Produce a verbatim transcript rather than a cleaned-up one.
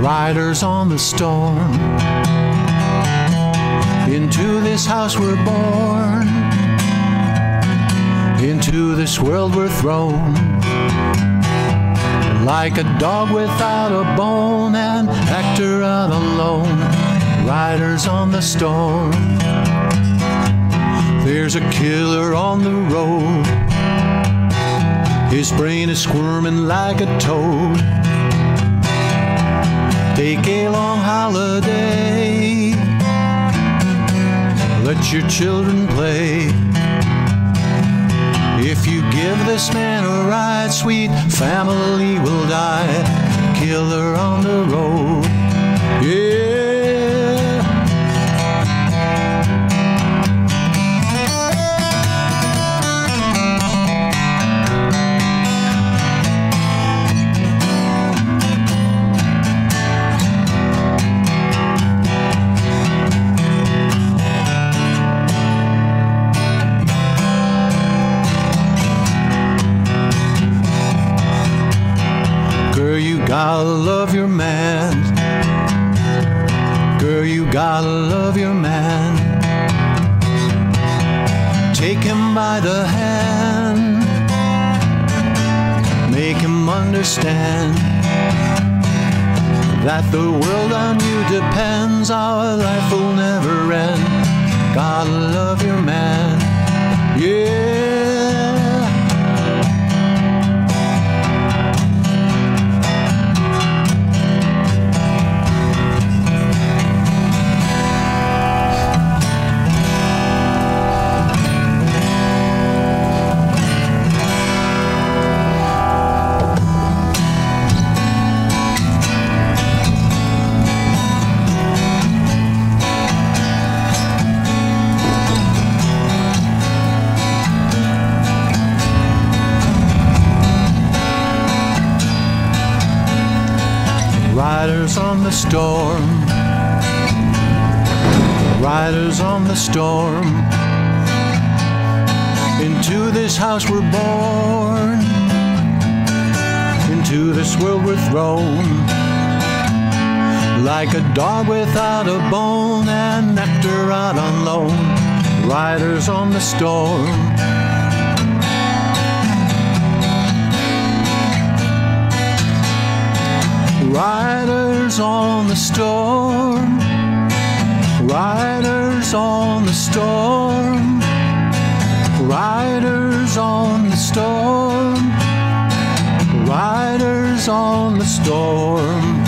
riders on the storm. Into this house we're born, into this world we're thrown. Like a dog without a bone, an actor out alone, riders on the storm. There's a killer on the road, his brain is squirming like a toad. Take a long holiday, let your children play. If you give this man a ride, sweet family will die. Killer on the road, yeah. Gotta love your man, girl, you gotta love your man. Take him by the hand, make him understand that the world on you depends, our life will never end. Gotta love your man, yeah. Riders on the storm, riders on the storm. Into this house we're born, into this world we're thrown. Like a dog without a bone, an actor out on loan. Riders on the storm. Riders on the storm, riders on the storm, riders on the storm, riders on the storm.